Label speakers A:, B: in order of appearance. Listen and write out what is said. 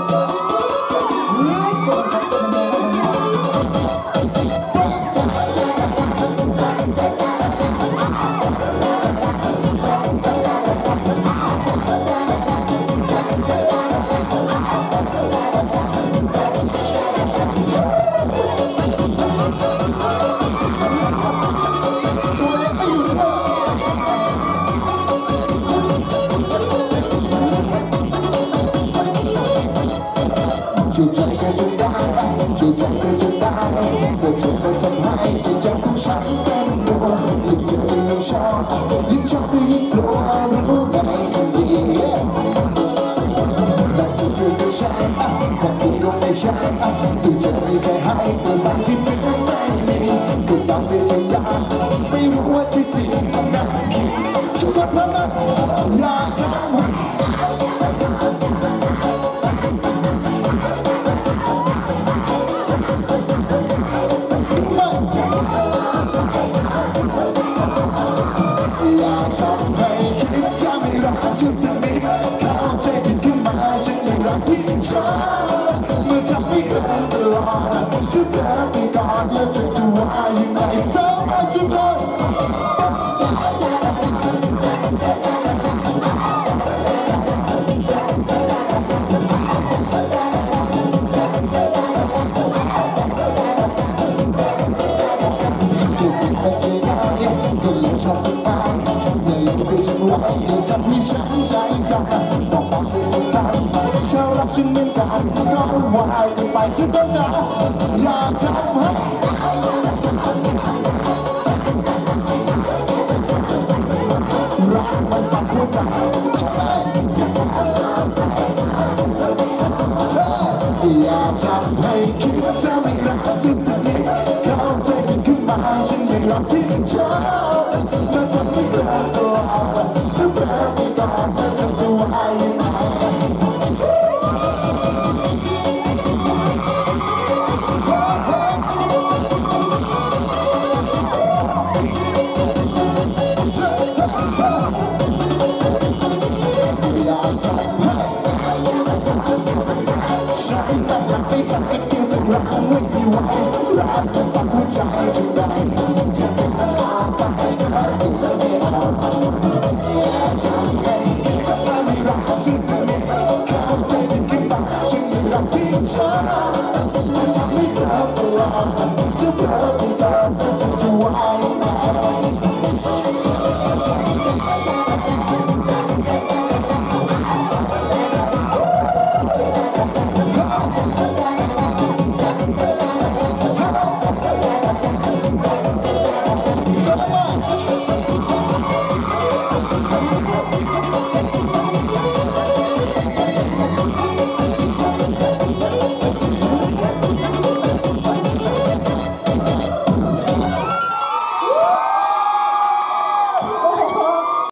A: ช่วยใจเธอจงได้ช่วยใจเธอจงได้เมื่อเธอมาทำให้ใจจำของฉันเป็นตัวยิ่งเจอยิ่งชอบยิ่งชอบยิ่งกลัวรู้ไหมคนดีแต่ที่เธอไม่ใช่แต่ที่ก็ไม่ใช่ที่เธอไม่ใจให้แต่บางที่ไม่มีก็บางที่เธออยากไม่รู้ว่าที่จริงนั่นคิดฉันก็พร้อมนะอยากทำฉันจะไม่เข้าใจผิดขึ้นมาฉันยังรักพี่ชอบเมื่อทำให้เกินตลอดฉันเดินไปก่อนแล้วจะจะว่ายังไงสาวมาทุกคนจะให้ฉันใจสั่นบอกบอกให้สั้นๆเธอรักฉันเหมือนกันก็วายกันไปทุกคนจะอยากทำให้รักมันปักหัวใจอยากทำให้คิดว่าเธอไม่รักจริงสิเข้าใจกันขึ้นมาฉันยังรักที่เธอมาทำให้เกิดตัวจะเปิดไปก่อนมาทำตัวไอ้รักไม่มีไหวรักมันปักหัวใจจะได้จะเป็นตาไปรักตัวไม่เอาอยากทำให้เธอไม่รักฉันจะไม่เข้าใจเป็นขึ้นมาฉันยังรักที่เธอมันทำให้เธอตลอดจะเปิด